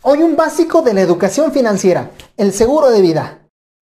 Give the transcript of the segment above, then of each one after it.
Hoy un básico de la educación financiera, el seguro de vida.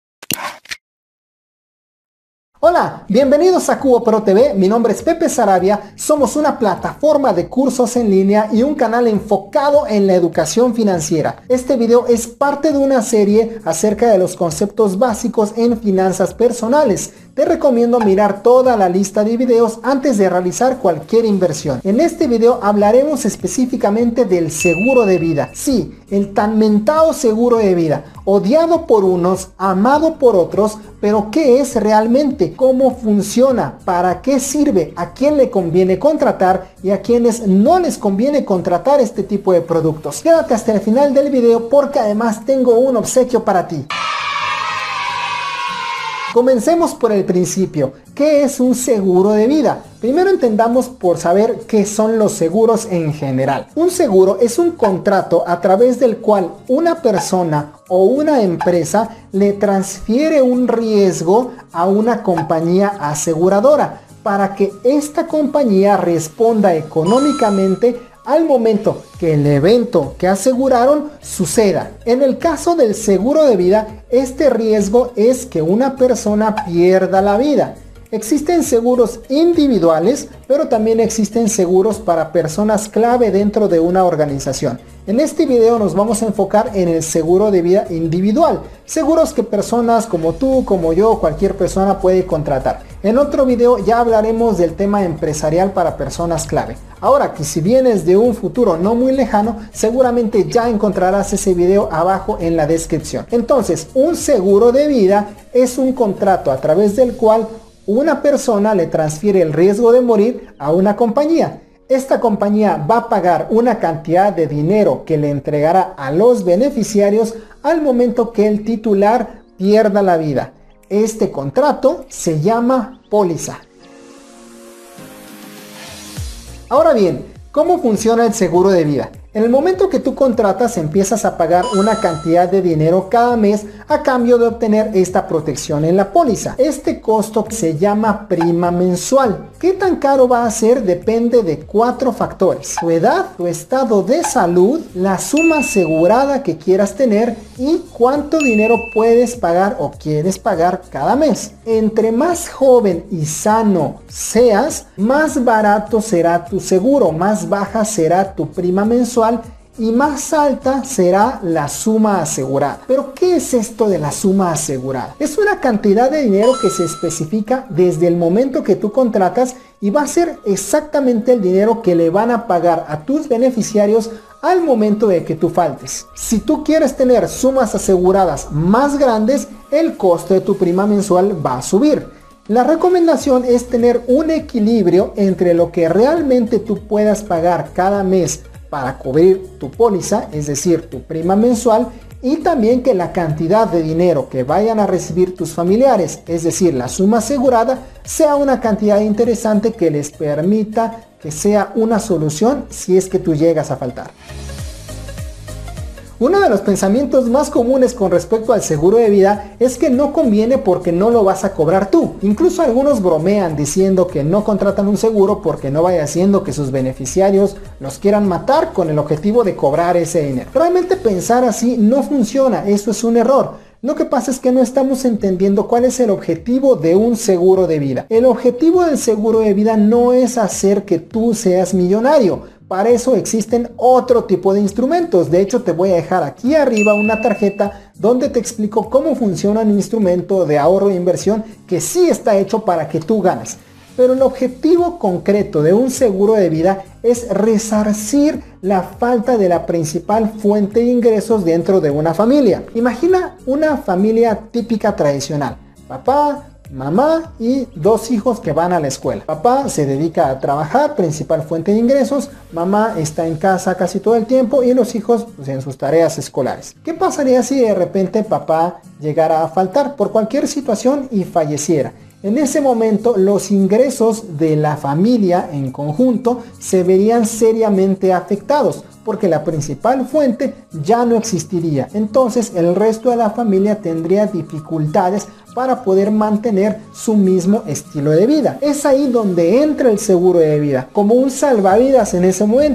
Hola, bienvenidos a Cubo Pro TV, mi nombre es Pepe Sarabia, somos una plataforma de cursos en línea y un canal enfocado en la educación financiera. Este video es parte de una serie acerca de los conceptos básicos en finanzas personales. Te recomiendo mirar toda la lista de videos antes de realizar cualquier inversión. En este video hablaremos específicamente del seguro de vida. Sí, el tan mentado seguro de vida, odiado por unos, amado por otros, pero ¿qué es realmente? ¿Cómo funciona? ¿Para qué sirve? ¿A quién le conviene contratar? Y a quienes no les conviene contratar este tipo de productos. Quédate hasta el final del video porque además tengo un obsequio para ti. Comencemos por el principio. ¿Qué es un seguro de vida? Primero entendamos por saber qué son los seguros en general. Un seguro es un contrato a través del cual una persona o una empresa le transfiere un riesgo a una compañía aseguradora para que esta compañía responda económicamente al momento que el evento que aseguraron suceda. En el caso del seguro de vida, este riesgo es que una persona pierda la vida. Existen seguros individuales, pero también existen seguros para personas clave dentro de una organización. En este video nos vamos a enfocar en el seguro de vida individual, seguros que personas como tú, como yo, cualquier persona puede contratar. En otro video ya hablaremos del tema empresarial para personas clave. Ahora que si vienes de un futuro no muy lejano, seguramente ya encontrarás ese video abajo en la descripción. Entonces, un seguro de vida es un contrato a través del cual una persona le transfiere el riesgo de morir a una compañía. Esta compañía va a pagar una cantidad de dinero que le entregará a los beneficiarios al momento que el titular pierda la vida. Este contrato se llama póliza. Ahora bien, ¿cómo funciona el seguro de vida? En el momento que tú contratas, empiezas a pagar una cantidad de dinero cada mes a cambio de obtener esta protección en la póliza. Este costo se llama prima mensual. ¿Qué tan caro va a ser? Depende de 4 factores: tu edad, tu estado de salud, la suma asegurada que quieras tener y cuánto dinero puedes pagar o quieres pagar cada mes. Entre más joven y sano seas, más barato será tu seguro, más baja será tu prima mensual y más alta será la suma asegurada. Pero ¿qué es esto de la suma asegurada? Es una cantidad de dinero que se especifica desde el momento que tú contratas y va a ser exactamente el dinero que le van a pagar a tus beneficiarios al momento de que tú faltes. Si tú quieres tener sumas aseguradas más grandes, el costo de tu prima mensual va a subir. La recomendación es tener un equilibrio entre lo que realmente tú puedas pagar cada mes para cubrir tu póliza, es decir, tu prima mensual, y también que la cantidad de dinero que vayan a recibir tus familiares, es decir, la suma asegurada, sea una cantidad interesante que les permita que sea una solución si es que tú llegas a faltar. Uno de los pensamientos más comunes con respecto al seguro de vida es que no conviene porque no lo vas a cobrar tú. Incluso algunos bromean diciendo que no contratan un seguro porque no vaya haciendo que sus beneficiarios los quieran matar con el objetivo de cobrar ese dinero. Realmente pensar así no funciona, eso es un error. Lo que pasa es que no estamos entendiendo cuál es el objetivo de un seguro de vida. El objetivo del seguro de vida no es hacer que tú seas millonario. Para eso existen otro tipo de instrumentos. De hecho, te voy a dejar aquí arriba una tarjeta donde te explico cómo funciona un instrumento de ahorro e inversión que sí está hecho para que tú ganes. Pero el objetivo concreto de un seguro de vida es resarcir la falta de la principal fuente de ingresos dentro de una familia. Imagina una familia típica tradicional: papá, mamá y 2 hijos que van a la escuela. Papá se dedica a trabajar, principal fuente de ingresos. Mamá está en casa casi todo el tiempo y los hijos pues, en sus tareas escolares. ¿Qué pasaría si de repente papá llegara a faltar por cualquier situación y falleciera? En ese momento los ingresos de la familia en conjunto se verían seriamente afectados porque la principal fuente ya no existiría. Entonces el resto de la familia tendría dificultades para poder mantener su mismo estilo de vida. Es ahí donde entra el seguro de vida, como un salvavidas en ese momento.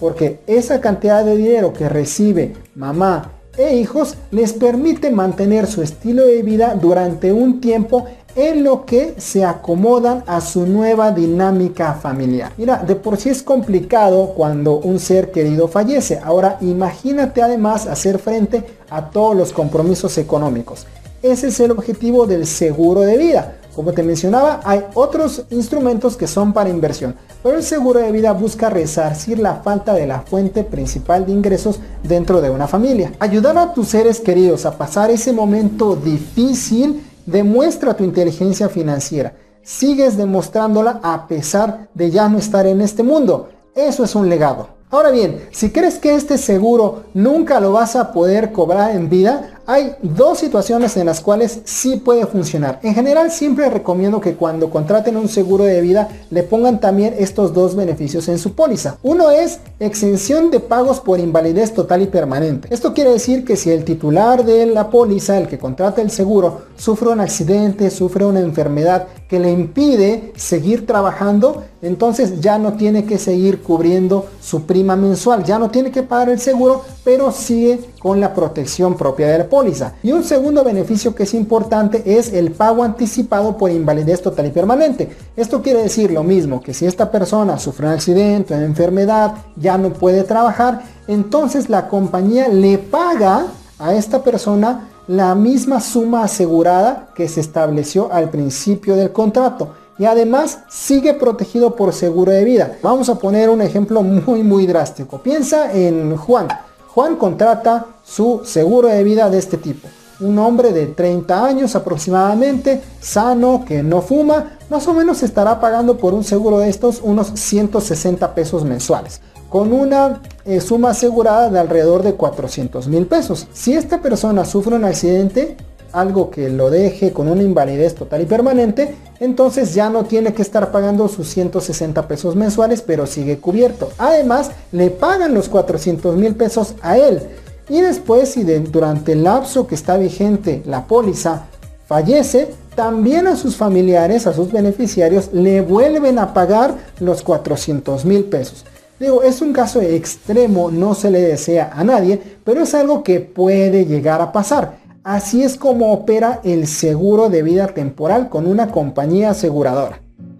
porque esa cantidad de dinero que recibe mamá e hijos les permite mantener su estilo de vida durante un tiempo en lo que se acomodan a su nueva dinámica familiar. Mira, de por sí es complicado cuando un ser querido fallece. Ahora imagínate además hacer frente a todos los compromisos económicos. Ese es el objetivo del seguro de vida. Como te mencionaba, hay otros instrumentos que son para inversión, pero el seguro de vida busca resarcir la falta de la fuente principal de ingresos dentro de una familia. Ayudar a tus seres queridos a pasar ese momento difícil demuestra tu inteligencia financiera. Sigues demostrándola a pesar de ya no estar en este mundo. Eso es un legado. Ahora bien, si crees que este seguro nunca lo vas a poder cobrar en vida, hay dos situaciones en las cuales sí puede funcionar. En general siempre recomiendo que cuando contraten un seguro de vida le pongan también estos dos beneficios en su póliza. Uno es exención de pagos por invalidez total y permanente. Esto quiere decir que si el titular de la póliza, el que contrata el seguro, sufre un accidente, sufre una enfermedad que le impide seguir trabajando, entonces ya no tiene que seguir cubriendo su prima mensual, ya no tiene que pagar el seguro, pero sigue con la protección propia de la póliza. Y un segundo beneficio que es importante es el pago anticipado por invalidez total y permanente. Esto quiere decir lo mismo, que si esta persona sufre un accidente, una enfermedad, ya no puede trabajar, entonces la compañía le paga a esta persona la misma suma asegurada que se estableció al principio del contrato. Y además sigue protegido por seguro de vida. Vamos a poner un ejemplo muy drástico. Piensa en Juan. Juan contrata su seguro de vida de este tipo. Un hombre de 30 años aproximadamente, sano, que no fuma, más o menos estará pagando por un seguro de estos unos 160 pesos mensuales, con una suma asegurada de alrededor de 400,000 pesos. Si esta persona sufre un accidente, algo que lo deje con una invalidez total y permanente, entonces ya no tiene que estar pagando sus 160 pesos mensuales, pero sigue cubierto. Además, le pagan los 400,000 pesos a él. Y después, si durante el lapso que está vigente la póliza fallece, también a sus familiares, a sus beneficiarios, le vuelven a pagar los 400,000 pesos. Digo, es un caso extremo, no se le desea a nadie, pero es algo que puede llegar a pasar. Así es como opera el seguro de vida temporal con una compañía aseguradora.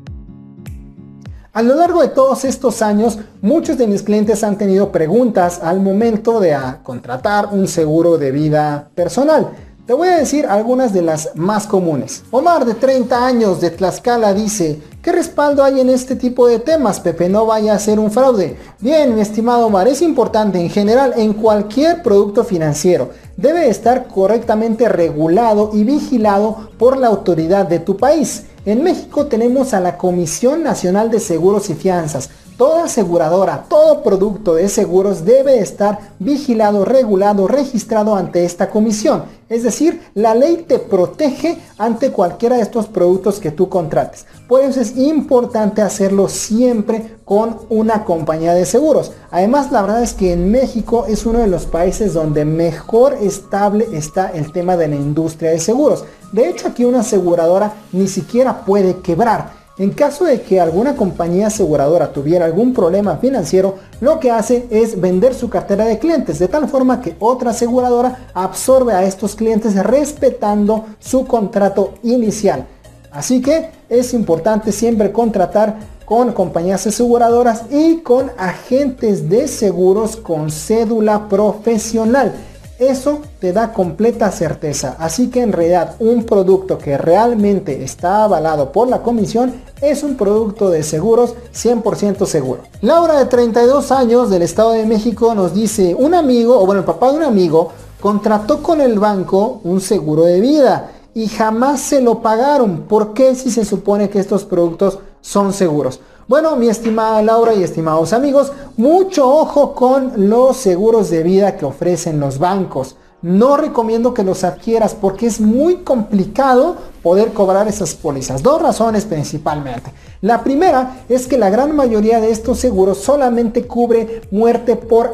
A lo largo de todos estos años, muchos de mis clientes han tenido preguntas al momento de contratar un seguro de vida personal. Te voy a decir algunas de las más comunes. Omar, de 30 años, de Tlaxcala, dice: ¿qué respaldo hay en este tipo de temas, Pepe? No vaya a ser un fraude. Bien, mi estimado Omar, es importante en general en cualquier producto financiero. Debe estar correctamente regulado y vigilado por la autoridad de tu país. En México tenemos a la Comisión Nacional de Seguros y Fianzas. Toda aseguradora, todo producto de seguros debe estar vigilado, regulado, registrado ante esta comisión. Es decir, la ley te protege ante cualquiera de estos productos que tú contrates. Por eso es importante hacerlo siempre con una compañía de seguros. Además, la verdad es que en México es uno de los países donde mejor estable está el tema de la industria de seguros. De hecho, aquí una aseguradora ni siquiera puede quebrar. En caso de que alguna compañía aseguradora tuviera algún problema financiero, lo que hace es vender su cartera de clientes, de tal forma que otra aseguradora absorbe a estos clientes respetando su contrato inicial. Así que es importante siempre contratar con compañías aseguradoras y con agentes de seguros con cédula profesional. Eso te da completa certeza. Así que en realidad un producto que realmente está avalado por la comisión es un producto de seguros 100% seguro. Laura, de 32 años, del Estado de México, nos dice: un amigo, o bueno, el papá de un amigo, contrató con el banco un seguro de vida y jamás se lo pagaron. ¿Por qué, si se supone que estos productos son seguros? Bueno, mi estimada Laura y estimados amigos, mucho ojo con los seguros de vida que ofrecen los bancos. No recomiendo que los adquieras porque es muy complicado poder cobrar esas pólizas. Dos razones principalmente. La primera es que la gran mayoría de estos seguros solamente cubre muerte por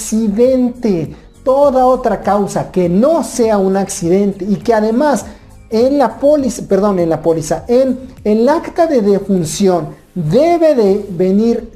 accidente. Toda otra causa que no sea un accidente y que además en el acta de defunción debe de venir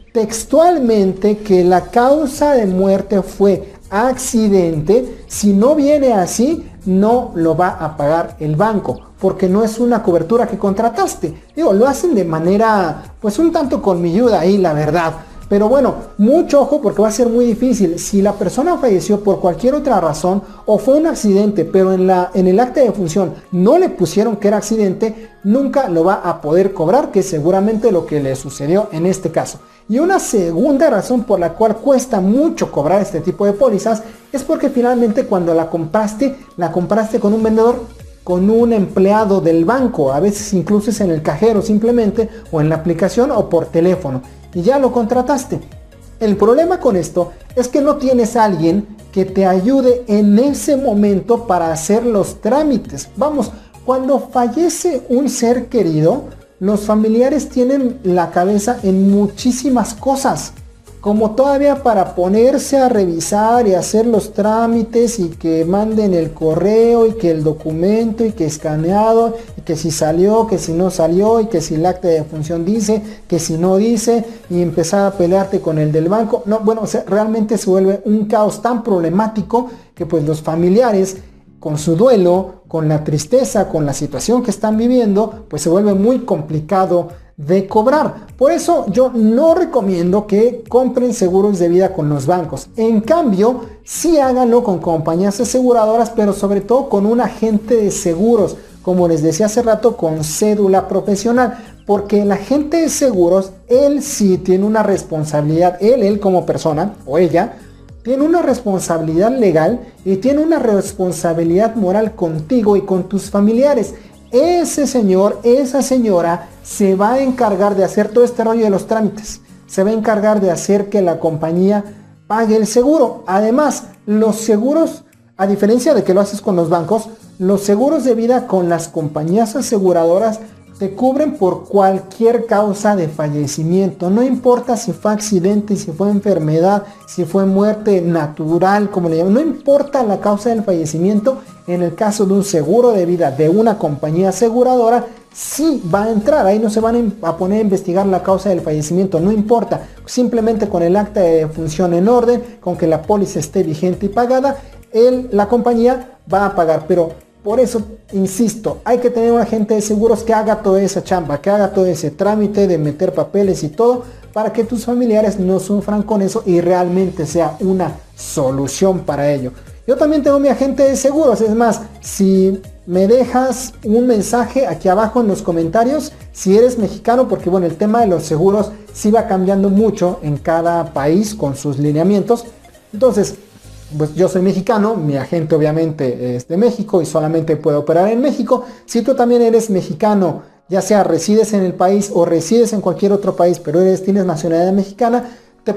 textualmente que la causa de muerte fue accidente. Si no viene así, no lo va a pagar el banco, porque no es una cobertura que contrataste. Digo, lo hacen de manera pues un tanto colmilluda ahí, la verdad. Pero bueno, mucho ojo, porque va a ser muy difícil. Si la persona falleció por cualquier otra razón o fue un accidente, pero en el acta de defunción no le pusieron que era accidente, nunca lo va a poder cobrar, que es seguramente lo que le sucedió en este caso. Y una segunda razón por la cual cuesta mucho cobrar este tipo de pólizas es porque finalmente cuando la compraste con un vendedor, con un empleado del banco, a veces incluso es en el cajero simplemente, o en la aplicación o por teléfono, y ya lo contrataste. El problema con esto es que no tienes a alguien que te ayude en ese momento para hacer los trámites. Vamos, cuando fallece un ser querido, los familiares tienen la cabeza en muchísimas cosas, como todavía para ponerse a revisar y hacer los trámites y que manden el correo y que el documento y que escaneado y que si salió, que si no salió y que si el acta de defunción dice, que si no dice, y empezar a pelearte con el del banco. No, bueno, o sea, realmente se vuelve un caos tan problemático que pues los familiares, con su duelo, con la tristeza, con la situación que están viviendo, pues se vuelve muy complicado de cobrar. Por eso yo no recomiendo que compren seguros de vida con los bancos. En cambio, sí háganlo con compañías aseguradoras, pero sobre todo con un agente de seguros, como les decía hace rato, con cédula profesional. Porque el agente de seguros, él sí tiene una responsabilidad, él como persona, o ella, tiene una responsabilidad legal y tiene una responsabilidad moral contigo y con tus familiares. Ese señor, esa señora se va a encargar de hacer todo este rollo de los trámites. Se va a encargar de hacer que la compañía pague el seguro. Además, los seguros, a diferencia de que lo haces con los bancos, los seguros de vida con las compañías aseguradoras te cubren por cualquier causa de fallecimiento. No importa si fue accidente, si fue enfermedad, si fue muerte natural, como le llaman. No importa la causa del fallecimiento. En el caso de un seguro de vida de una compañía aseguradora, sí va a entrar. Ahí no se van a poner a investigar la causa del fallecimiento. No importa. Simplemente con el acta de defunción en orden, con que la póliza esté vigente y pagada, la compañía va a pagar. Pero por eso, insisto, hay que tener un agente de seguros que haga toda esa chamba, que haga todo ese trámite de meter papeles y todo, para que tus familiares no sufran con eso y realmente sea una solución para ello. Yo también tengo mi agente de seguros. Es más, si me dejas un mensaje aquí abajo en los comentarios, si eres mexicano, porque bueno, el tema de los seguros sí va cambiando mucho en cada país con sus lineamientos. Entonces, pues yo soy mexicano, mi agente obviamente es de México y solamente puede operar en México. Si tú también eres mexicano, ya sea resides en el país o resides en cualquier otro país, pero tienes nacionalidad mexicana, le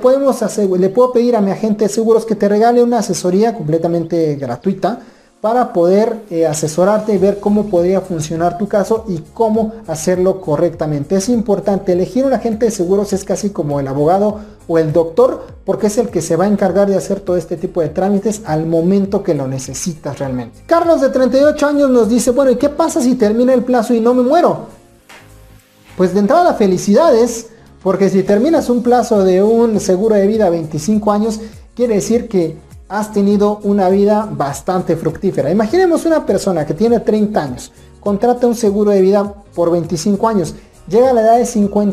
puedo pedir a mi agente de seguros que te regale una asesoría completamente gratuita para poder asesorarte y ver cómo podría funcionar tu caso y cómo hacerlo correctamente. Es importante, elegir un agente de seguros es casi como el abogado o el doctor, porque es el que se va a encargar de hacer todo este tipo de trámites al momento que lo necesitas realmente. Carlos, de 38 años, nos dice, bueno, ¿y qué pasa si termina el plazo y no me muero? Pues de entrada, felicidades, porque si terminas un plazo de un seguro de vida a 25 años, quiere decir que has tenido una vida bastante fructífera. Imaginemos una persona que tiene 30 años, contrata un seguro de vida por 25 años, llega a la edad de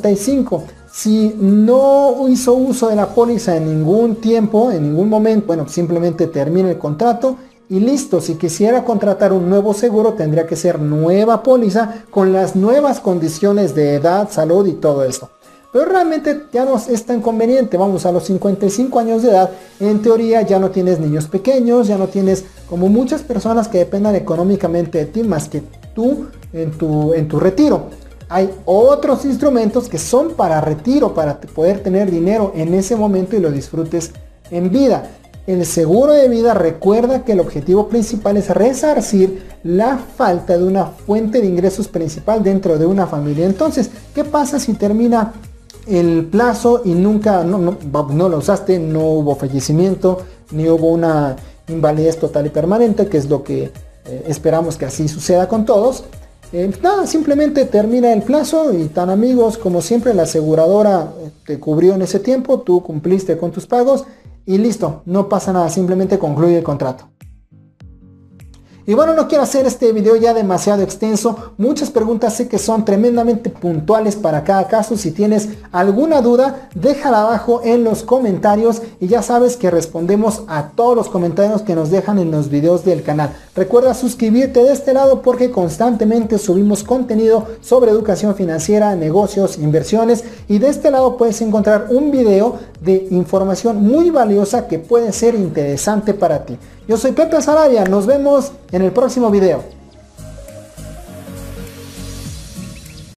55. Si no hizo uso de la póliza en ningún tiempo, en ningún momento, bueno, simplemente termina el contrato y listo. Si quisiera contratar un nuevo seguro, tendría que ser nueva póliza con las nuevas condiciones de edad, salud y todo eso. Pero realmente ya no es tan conveniente. Vamos, a los 55 años de edad, en teoría ya no tienes niños pequeños, ya no tienes como muchas personas que dependan económicamente de ti más que tú en tu retiro. Hay otros instrumentos que son para retiro, para poder tener dinero en ese momento y lo disfrutes en vida. El seguro de vida, recuerda que el objetivo principal es resarcir la falta de una fuente de ingresos principal dentro de una familia. Entonces, ¿qué pasa si termina el plazo y nunca no lo usaste, no hubo fallecimiento, ni hubo una invalidez total y permanente, que es lo que esperamos que así suceda con todos? Nada, simplemente termina el plazo y tan amigos, como siempre la aseguradora te cubrió en ese tiempo, tú cumpliste con tus pagos y listo, no pasa nada, simplemente concluye el contrato. Y bueno, no quiero hacer este video ya demasiado extenso. Muchas preguntas sé que son tremendamente puntuales para cada caso. Si tienes alguna duda, déjala abajo en los comentarios. Y ya sabes que respondemos a todos los comentarios que nos dejan en los videos del canal. Recuerda suscribirte de este lado porque constantemente subimos contenido sobre educación financiera, negocios, inversiones. Y de este lado puedes encontrar un video de información muy valiosa que puede ser interesante para ti. Yo soy Pepe Sarabia, nos vemos en el próximo video.